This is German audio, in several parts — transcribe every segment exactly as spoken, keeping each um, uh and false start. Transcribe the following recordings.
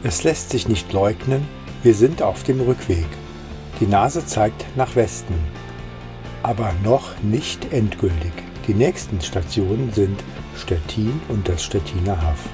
Es lässt sich nicht leugnen, wir sind auf dem Rückweg. Die Nase zeigt nach Westen, aber noch nicht endgültig. Die nächsten Stationen sind Stettin und das Stettiner Haff.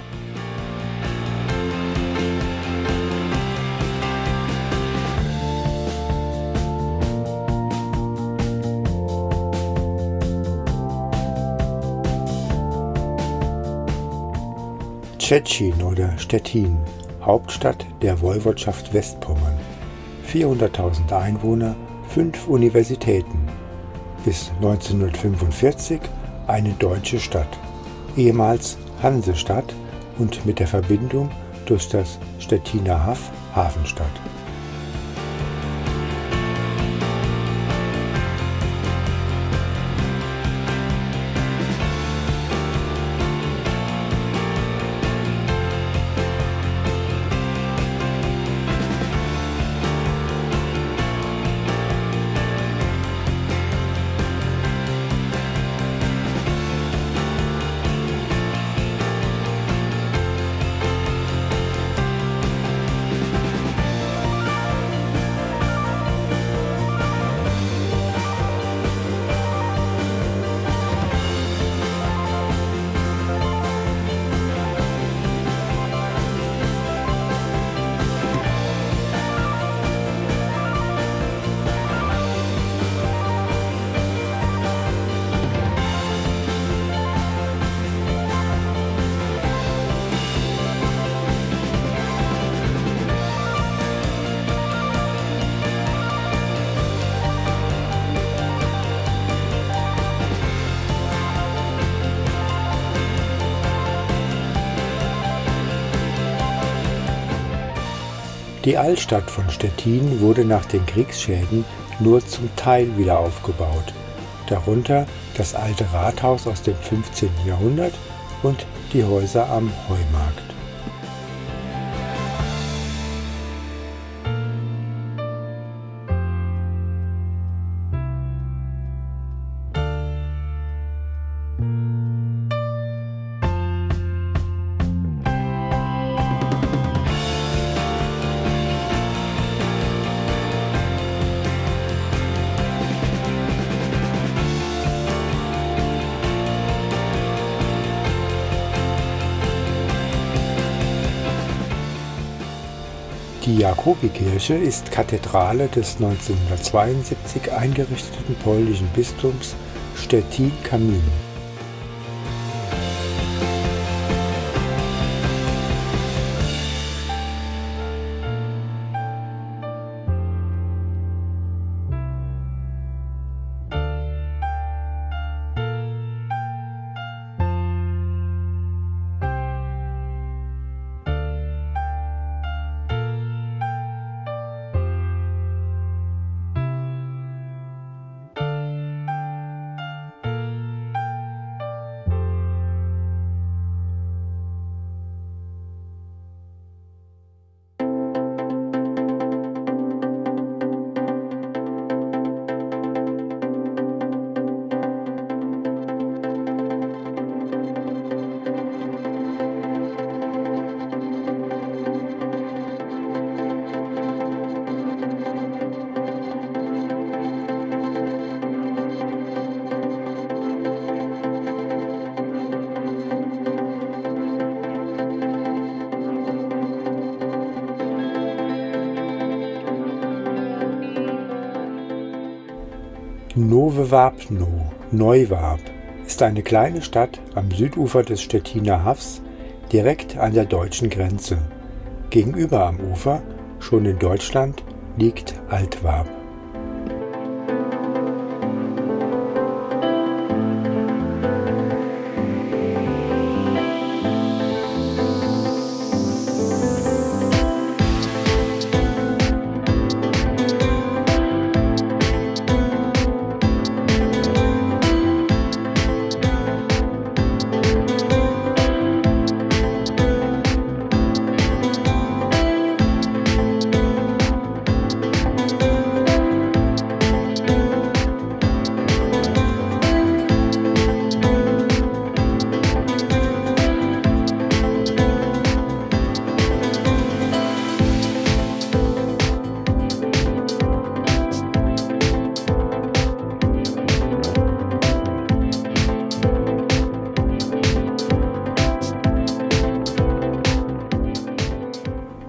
Szczecin oder Stettin, Hauptstadt der Woiwodschaft Westpommern. vierhunderttausend Einwohner, fünf Universitäten. Bis neunzehnhundertfünfundvierzig eine deutsche Stadt, ehemals Hansestadt und mit der Verbindung durch das Stettiner Haff Hafenstadt. Die Altstadt von Stettin wurde nach den Kriegsschäden nur zum Teil wieder aufgebaut, darunter das alte Rathaus aus dem fünfzehnten Jahrhundert und die Häuser am Heumarkt. Die Jakobikirche ist Kathedrale des neunzehnhundertzweiundsiebzig eingerichteten polnischen Bistums Stettin-Cammin. Nowe Wapno, Neuwarp, ist eine kleine Stadt am Südufer des Stettiner Haffs, direkt an der deutschen Grenze. Gegenüber am Ufer, schon in Deutschland, liegt Altwarp.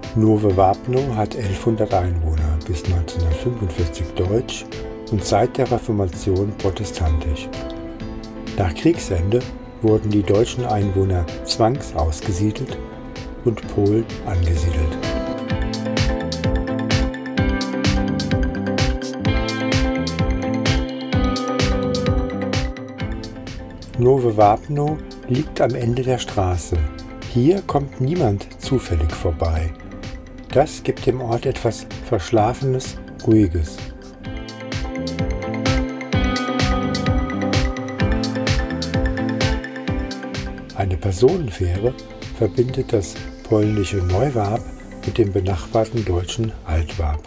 Nowe Wapno hat elfhundert Einwohner, bis neunzehnhundertfünfundvierzig deutsch und seit der Reformation protestantisch. Nach Kriegsende wurden die deutschen Einwohner zwangsausgesiedelt und Polen angesiedelt. Nowe Wapno liegt am Ende der Straße. Hier kommt niemand zufällig vorbei. Das gibt dem Ort etwas Verschlafenes, Ruhiges. Eine Personenfähre verbindet das polnische Neuwarp mit dem benachbarten deutschen Altwarp.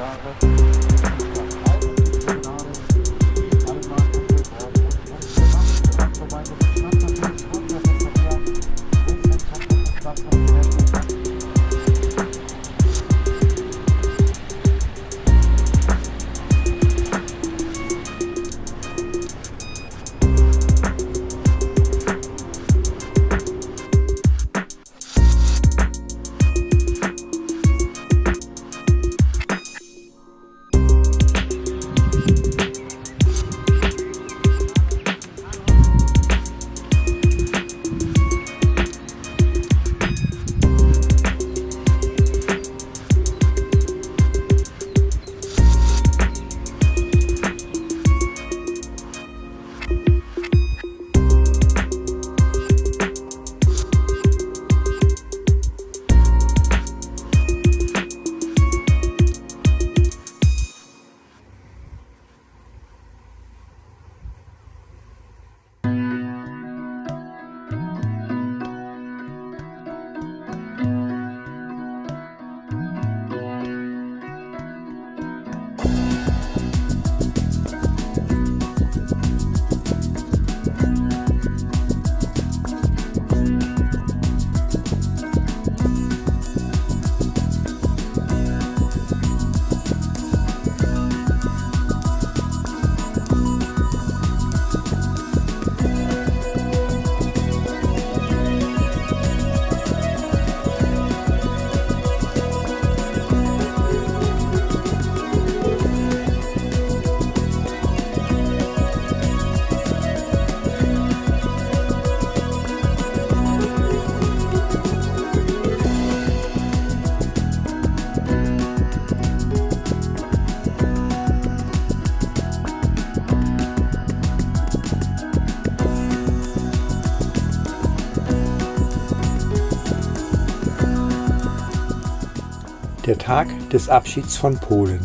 Der Tag des Abschieds von Polen.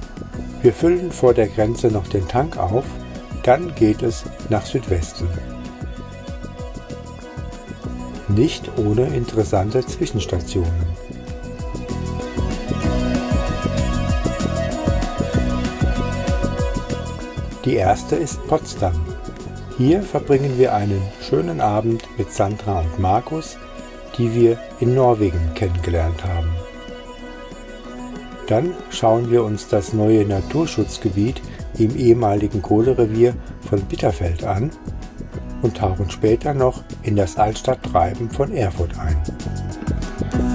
Wir füllen vor der Grenze noch den Tank auf, dann geht es nach Südwesten. Nicht ohne interessante Zwischenstationen. Die erste ist Potsdam. Hier verbringen wir einen schönen Abend mit Sandra und Markus, die wir in Norwegen kennengelernt haben. Dann schauen wir uns das neue Naturschutzgebiet im ehemaligen Kohlerevier von Bitterfeld an und tauchen später noch in das Altstadttreiben von Erfurt ein.